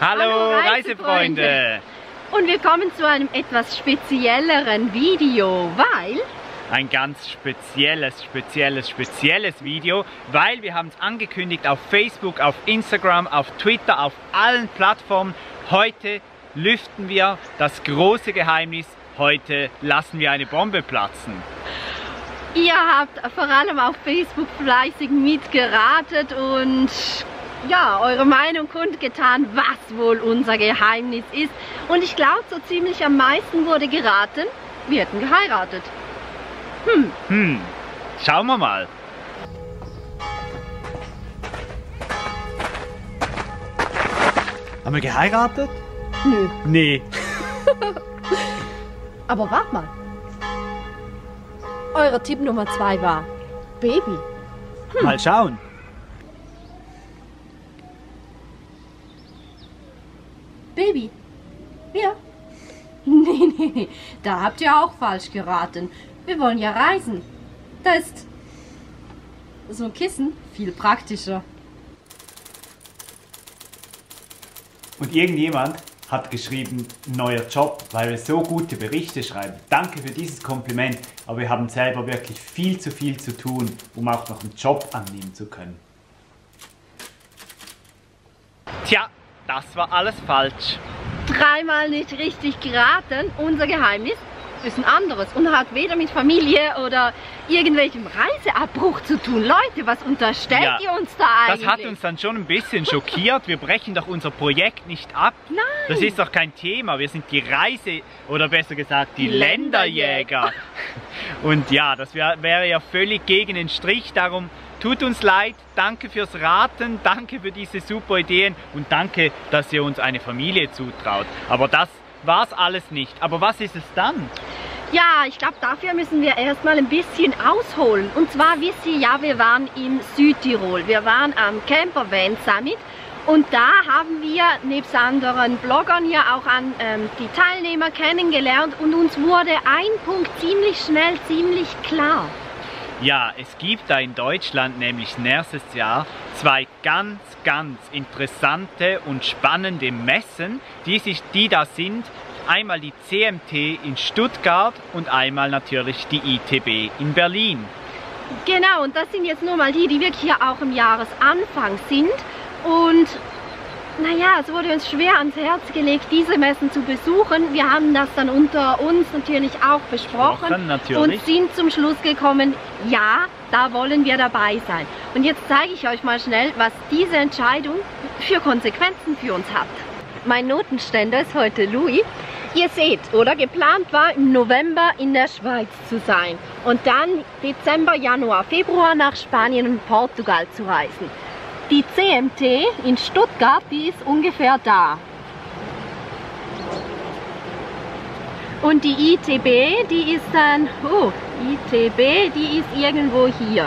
Hallo Reisefreunde! Und wir kommen zu einem etwas spezielleren Video, weil... Ein ganz spezielles Video, weil wir haben es angekündigt auf Facebook, auf Instagram, auf Twitter, auf allen Plattformen. Heute lüften wir das große Geheimnis, heute lassen wir eine Bombe platzen. Ihr habt vor allem auf Facebook fleißig mitgeratet und ja, eure Meinung kundgetan, was wohl unser Geheimnis ist. Und ich glaube, so ziemlich am meisten wurde geraten, wir hätten geheiratet. Schauen wir mal. Haben wir geheiratet? Nö. Nee. Aber wart mal. Eure Tipp Nummer 2 war Baby. Mal schauen. Baby? Ja? Nee, da habt ihr auch falsch geraten. Wir wollen ja reisen. Da ist so ein Kissen viel praktischer. Und irgendjemand hat geschrieben, neuer Job, weil wir so gute Berichte schreiben. Danke für dieses Kompliment, aber wir haben selber wirklich viel zu tun, um auch noch einen Job annehmen zu können. Tja, das war alles falsch. Dreimal nicht richtig geraten. Unser Geheimnis ist ein anderes und hat weder mit Familie oder irgendwelchem Reiseabbruch zu tun. Leute, was unterstellt ihr uns da eigentlich? Das hat uns dann schon ein bisschen schockiert. Wir brechen doch unser Projekt nicht ab. Nein. Das ist doch kein Thema. Wir sind die Reise- oder besser gesagt die Länderjäger. Und ja, das wäre ja völlig gegen den Strich. Darum tut uns leid. Danke fürs Raten. Danke für diese super Ideen. Und danke, dass ihr uns eine Familie zutraut. Aber das war's alles nicht. Aber was ist es dann? Ja, ich glaube, dafür müssen wir erstmal ein bisschen ausholen. Und zwar wisst ihr ja, wir waren in Südtirol. Wir waren am Camper Van Summit. Und da haben wir nebst anderen Bloggern hier auch an die Teilnehmer kennengelernt. Und uns wurde ein Punkt ziemlich schnell, ziemlich klar. Ja, es gibt da in Deutschland nämlich nächstes Jahr zwei ganz interessante und spannende Messen, die da sind. Einmal die CMT in Stuttgart und einmal natürlich die ITB in Berlin. Genau, und das sind jetzt nur mal die wirklich hier auch im Jahresanfang sind. Und naja, es wurde uns schwer ans Herz gelegt, diese Messen zu besuchen. Wir haben das dann unter uns natürlich auch besprochen und sind zum Schluss gekommen, ja, da wollen wir dabei sein. Und jetzt zeige ich euch mal schnell, was diese Entscheidung für Konsequenzen für uns hat. Mein Notenständer ist heute Louis. Ihr seht, oder? Geplant war im November in der Schweiz zu sein und dann Dezember, Januar, Februar nach Spanien und Portugal zu reisen. Die CMT in Stuttgart, die ist ungefähr da. Und die ITB, die ist dann, ITB, die ist irgendwo hier.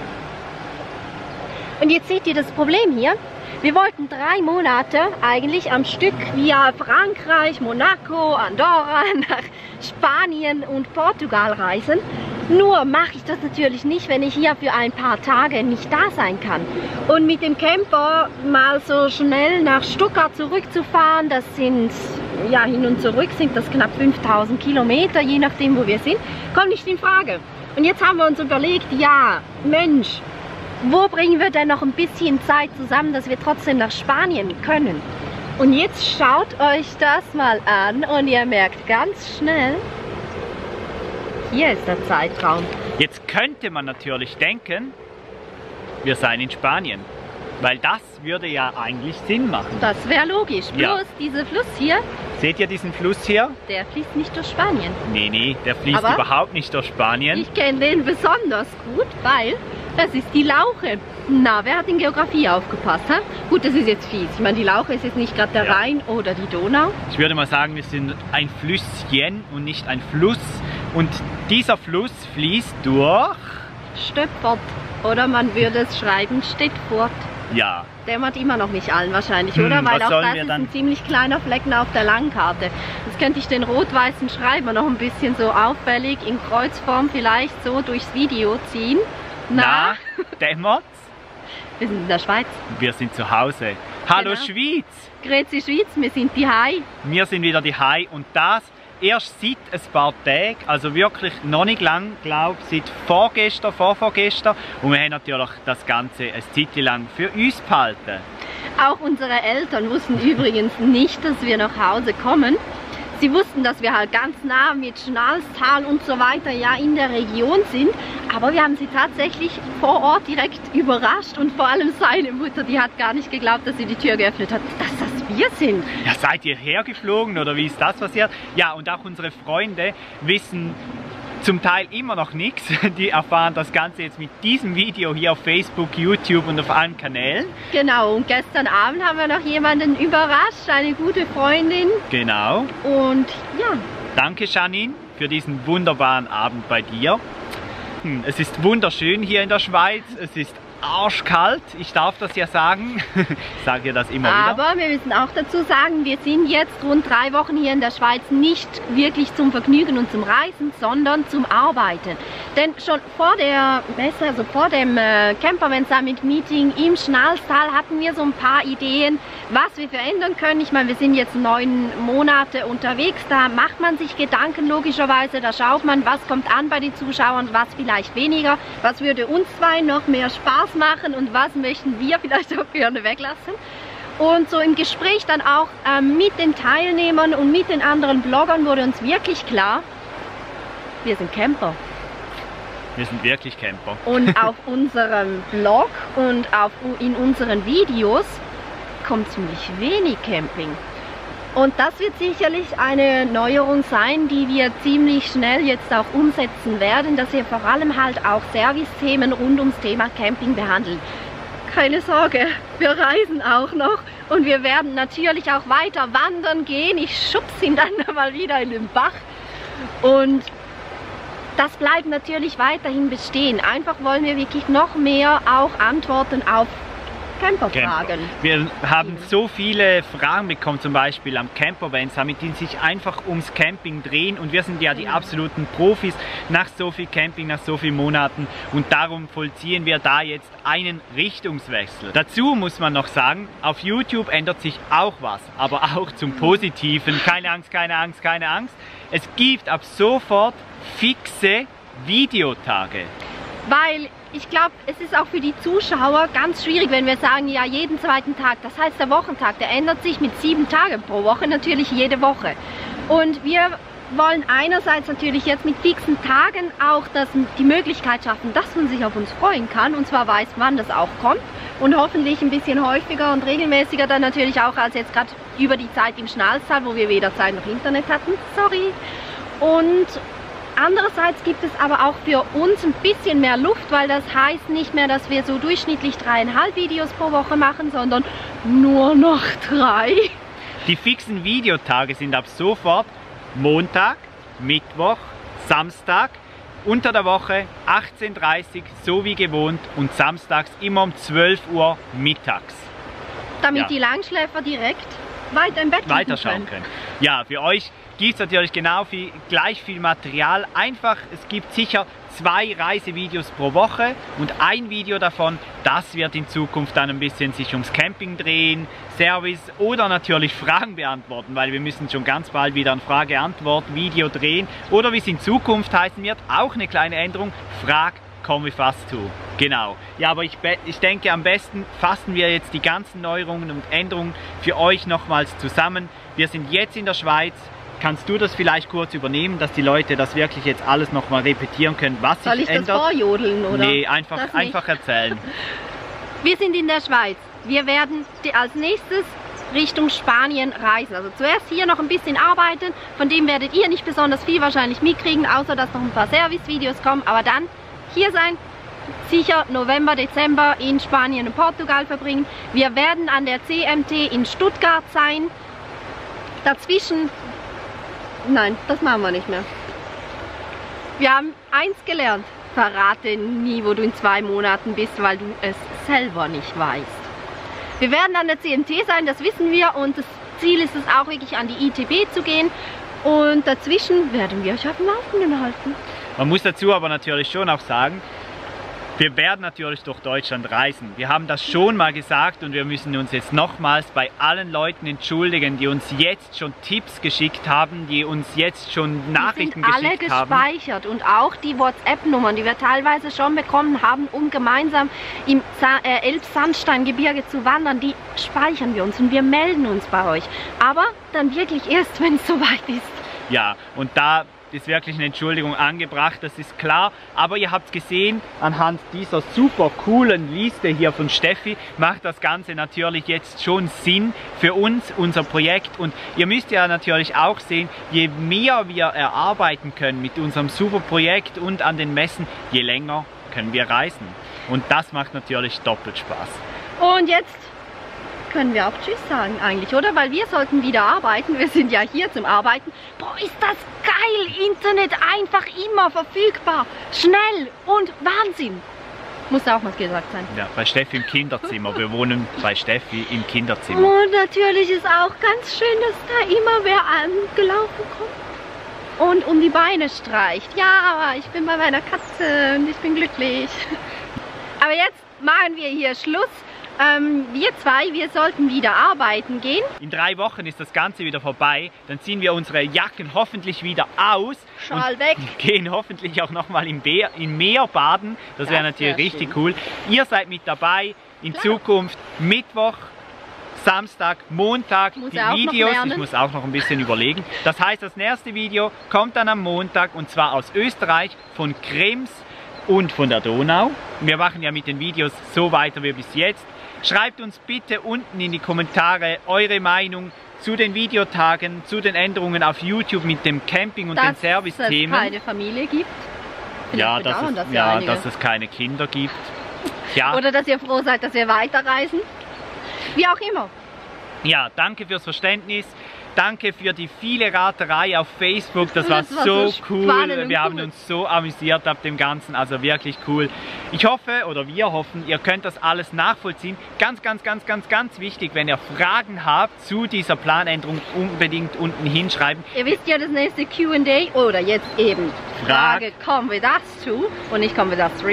Und jetzt seht ihr das Problem hier. Wir wollten 3 Monate eigentlich am Stück via Frankreich, Monaco, Andorra, nach Spanien und Portugal reisen. Nur mache ich das natürlich nicht, wenn ich hier für ein paar Tage nicht da sein kann. Und mit dem Camper mal so schnell nach Stuttgart zurückzufahren, das sind, ja, hin und zurück sind das knapp 5000 Kilometer, je nachdem wo wir sind, kommt nicht in Frage. Und jetzt haben wir uns überlegt, ja, Mensch, wo bringen wir denn noch ein bisschen Zeit zusammen, dass wir trotzdem nach Spanien können? Und jetzt schaut euch das mal an und ihr merkt ganz schnell, hier ist der Zeitraum. Jetzt könnte man natürlich denken, wir seien in Spanien, weil das würde ja eigentlich Sinn machen. Das wäre logisch, bloß dieser Fluss hier. Seht ihr diesen Fluss hier? Der fließt nicht durch Spanien. Nee, der fließt überhaupt nicht durch Spanien. Ich kenne den besonders gut, weil das ist die Lauche. Na, wer hat in Geografie aufgepasst? Ha? Gut, das ist jetzt fies. Ich meine, die Lauche ist jetzt nicht gerade der Rhein oder die Donau. Ich würde mal sagen, wir sind ein Flüsschen und nicht ein Fluss. Und dieser Fluss fließt durch Stöpfert. Oder man würde es schreiben Stettfurt. Ja. Dämmert immer noch nicht allen wahrscheinlich, oder? Weil auch das ist ein ziemlich kleiner Flecken auf der Landkarte. Jetzt könnte ich den rot-weißen Schreiber noch ein bisschen so auffällig in Kreuzform vielleicht so durchs Video ziehen. Na, dämmert's? Wir sind in der Schweiz. Wir sind zu Hause. Hallo Genau. Schweiz! Grüezi Schweiz, wir sind die Hai. Wir sind wieder die Hai und das erst seit ein paar Tagen, also wirklich noch nicht lang, glaube ich, seit vorgestern. Und wir haben natürlich das Ganze ein Zeit lang für uns behalten. Auch unsere Eltern wussten übrigens nicht, dass wir nach Hause kommen. Sie wussten, dass wir halt ganz nah mit Schnalstal und so weiter ja in der Region sind, aber wir haben sie tatsächlich vor Ort direkt überrascht und vor allem seine Mutter, die hat gar nicht geglaubt, dass sie die Tür geöffnet hat, dass das wir sind. Ja, seid ihr hergeflogen oder wie ist das passiert? Ja, und auch unsere Freunde wissen zum Teil immer noch nichts. Die erfahren das Ganze jetzt mit diesem Video hier auf Facebook, YouTube und auf allen Kanälen. Genau, und gestern Abend haben wir noch jemanden überrascht, eine gute Freundin. Genau. Und ja. Danke Janine für diesen wunderbaren Abend bei dir. Es ist wunderschön hier in der Schweiz. Es ist arschkalt, ich darf das ja sagen. Ich sage dir das immer wieder. Aber wir müssen auch dazu sagen, wir sind jetzt rund 3 Wochen hier in der Schweiz nicht wirklich zum Vergnügen und zum Reisen, sondern zum Arbeiten. Denn schon vor der Messe, also vor dem Campervan Summit Meeting im Schnalstal hatten wir so ein paar Ideen, was wir verändern können. Ich meine, wir sind jetzt 9 Monate unterwegs, da macht man sich Gedanken logischerweise, da schaut man, was kommt an bei den Zuschauern, was vielleicht weniger, was würde uns zwei noch mehr Spaß machen und was möchten wir vielleicht auch gerne weglassen. Und so im Gespräch dann auch mit den Teilnehmern und mit den anderen Bloggern wurde uns wirklich klar, wir sind Camper. Wir sind wirklich Camper. Und auf unserem Blog und in unseren Videos kommt ziemlich wenig Camping. Und das wird sicherlich eine Neuerung sein, die wir ziemlich schnell jetzt auch umsetzen werden, dass wir vor allem halt auch Servicethemen rund ums Thema Camping behandeln. Keine Sorge, wir reisen auch noch und wir werden natürlich auch weiter wandern gehen. Ich schubse ihn dann mal wieder in den Bach und das bleibt natürlich weiterhin bestehen. Einfach wollen wir wirklich noch mehr auch Antworten auf Camperfragen. Wir haben so viele Fragen bekommen, zum Beispiel am Campervan Summit, die sich einfach ums Camping drehen und wir sind ja die absoluten Profis nach so viel Camping, nach so vielen Monaten und darum vollziehen wir da jetzt einen Richtungswechsel. Dazu muss man noch sagen, auf YouTube ändert sich auch was, aber auch zum Positiven. Keine Angst, keine Angst, keine Angst. Es gibt ab sofort fixe Videotage. Weil ich glaube, es ist auch für die Zuschauer ganz schwierig, wenn wir sagen, ja, jeden zweiten Tag. Das heißt, der Wochentag, der ändert sich mit 7 Tagen pro Woche, natürlich jede Woche. Und wir wollen einerseits natürlich jetzt mit fixen Tagen auch die Möglichkeit schaffen, dass man sich auf uns freuen kann. Und zwar weiß, wann das auch kommt. Und hoffentlich ein bisschen häufiger und regelmäßiger dann natürlich auch als jetzt gerade über die Zeit im Schnalstal, wo wir weder Zeit noch Internet hatten. Sorry. Und andererseits gibt es aber auch für uns ein bisschen mehr Luft, weil das heißt nicht mehr, dass wir so durchschnittlich 3,5 Videos pro Woche machen, sondern nur noch 3. Die fixen Videotage sind ab sofort Montag, Mittwoch, Samstag, unter der Woche 18:30 Uhr, so wie gewohnt und samstags immer um 12 Uhr mittags. Damit die Langschläfer direkt weiter im Bett weiterschauen können. Ja, für euch gibt es natürlich gleich viel Material. Einfach, es gibt sicher 2 Reisevideos pro Woche und ein Video davon, das wird in Zukunft dann ein bisschen sich ums Camping drehen, Service oder natürlich Fragen beantworten, weil wir müssen schon ganz bald wieder ein Frage-Antwort-Video drehen oder wie es in Zukunft heißen wird, auch eine kleine Änderung, Frag, komme fast zu. Genau. Ja, aber ich denke, am besten fassen wir jetzt die ganzen Neuerungen und Änderungen für euch nochmals zusammen. Wir sind jetzt in der Schweiz. Kannst du das vielleicht kurz übernehmen, dass die Leute das wirklich jetzt alles nochmal repetieren können, was sich ändert? Soll ich das vorjodeln, oder? Nee, einfach erzählen. Wir sind in der Schweiz. Wir werden als nächstes Richtung Spanien reisen. Also zuerst hier noch ein bisschen arbeiten, von dem werdet ihr nicht besonders viel wahrscheinlich mitkriegen, außer dass noch ein paar Service-Videos kommen, aber dann hier sein, sicher November, Dezember in Spanien und Portugal verbringen. Wir werden an der CMT in Stuttgart sein. Dazwischen, nein, das machen wir nicht mehr. Wir haben eins gelernt, verrate nie, wo du in 2 Monaten bist, weil du es selber nicht weißt. Wir werden an der CMT sein, das wissen wir und das Ziel ist es auch wirklich an die ITB zu gehen und dazwischen werden wir euch auf dem Laufenden halten. Man muss dazu aber natürlich schon auch sagen, Wir werden natürlich durch Deutschland reisen. Wir haben das schon mal gesagt und wir müssen uns jetzt nochmals bei allen Leuten entschuldigen, die uns jetzt schon Tipps geschickt haben, die uns jetzt schon Nachrichten geschickt haben. Alle gespeichert und auch die WhatsApp-Nummern, die wir teilweise schon bekommen haben, um gemeinsam im Elbsandsteingebirge zu wandern, die speichern wir uns und wir melden uns bei euch. Aber dann wirklich erst, wenn es soweit ist. Ja, und da ist wirklich eine Entschuldigung angebracht, das ist klar, aber ihr habt gesehen, anhand dieser super coolen Liste hier von Steffi macht das Ganze natürlich jetzt schon Sinn für uns, unser Projekt, und ihr müsst ja natürlich auch sehen, je mehr wir erarbeiten können mit unserem super Projekt und an den Messen, je länger können wir reisen, und das macht natürlich doppelt Spaß. Und jetzt können wir auch Tschüss sagen eigentlich, oder? Weil wir sollten wieder arbeiten. Wir sind ja hier zum Arbeiten. Boah, ist das geil! Internet einfach immer verfügbar. Schnell und Wahnsinn. Muss auch mal gesagt sein. Ja, bei Steffi im Kinderzimmer. Wir wohnen bei Steffi im Kinderzimmer. Und natürlich ist auch ganz schön, dass da immer wer angelaufen kommt und um die Beine streicht. Ja, ich bin bei meiner Katze und ich bin glücklich. Aber jetzt machen wir hier Schluss. Wir zwei, wir sollten wieder arbeiten gehen. In 3 Wochen ist das Ganze wieder vorbei. Dann ziehen wir unsere Jacken hoffentlich wieder aus. Schal weg. Gehen hoffentlich auch nochmal im Meer baden. Das wäre natürlich richtig cool. Ihr seid mit dabei. In Zukunft Mittwoch, Samstag, Montag die Videos. Ich muss auch noch ein bisschen überlegen. Das heißt, das nächste Video kommt dann am Montag, und zwar aus Österreich, von Krems und von der Donau. Wir machen ja mit den Videos so weiter wie bis jetzt. Schreibt uns bitte unten in die Kommentare eure Meinung zu den Videotagen, zu den Änderungen auf YouTube mit dem Camping und den Service-Themen. Dass es keine Familie gibt. Ja, dass es keine Kinder gibt. Ja. Oder dass ihr froh seid, dass wir weiterreisen. Wie auch immer. Ja, danke fürs Verständnis. Danke für die viele Raterei auf Facebook, das war so cool. Wir haben uns so amüsiert ab dem Ganzen, also wirklich cool. Ich hoffe, oder wir hoffen, ihr könnt das alles nachvollziehen. Ganz wichtig, wenn ihr Fragen habt zu dieser Planänderung, unbedingt unten hinschreiben. Ihr wisst ja, das nächste Q&A, oder jetzt eben Frage, kommen wir dazu, und nicht kommen wir dazu,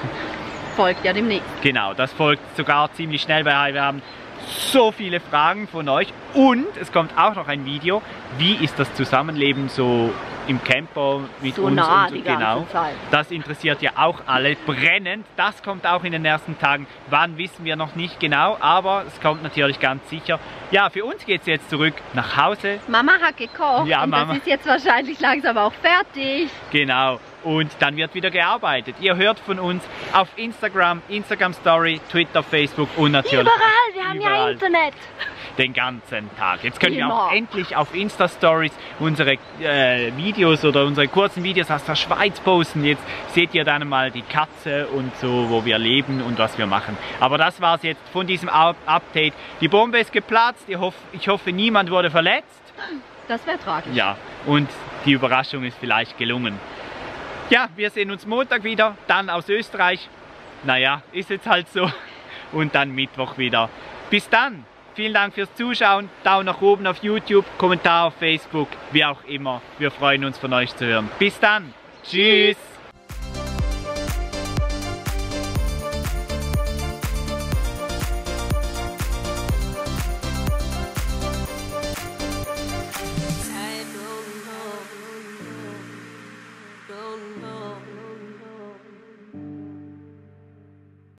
folgt ja demnächst. Genau, das folgt sogar ziemlich schnell, weil wir haben so viele Fragen von euch, und es kommt auch noch ein Video, wie ist das Zusammenleben so im Camper mit so uns nah und die genau. ganze Zeit. Das interessiert ja auch alle brennend. Das kommt auch in den ersten Tagen. Wann, wissen wir noch nicht genau, aber es kommt natürlich ganz sicher. Ja, für uns geht es jetzt zurück nach Hause. Mama hat gekocht, ja, und Mama. Das ist jetzt wahrscheinlich langsam auch fertig. Genau. Und dann wird wieder gearbeitet. Ihr hört von uns auf Instagram, Instagram Story, Twitter, Facebook und natürlich überall. Wir haben ja Internet. Den ganzen Tag. Jetzt können wir auch endlich auf Insta-Stories unsere Videos oder unsere kurzen Videos aus der Schweiz posten. Jetzt seht ihr dann mal die Katze und so, wo wir leben und was wir machen. Aber das war es jetzt von diesem Update. Die Bombe ist geplatzt. Ich hoffe, niemand wurde verletzt. Das wäre tragisch. Ja, und die Überraschung ist vielleicht gelungen. Ja, wir sehen uns Montag wieder, dann aus Österreich. Naja, ist jetzt halt so. Und dann Mittwoch wieder. Bis dann. Vielen Dank fürs Zuschauen. Daumen nach oben auf YouTube, Kommentar auf Facebook, wie auch immer. Wir freuen uns, von euch zu hören. Bis dann. Tschüss.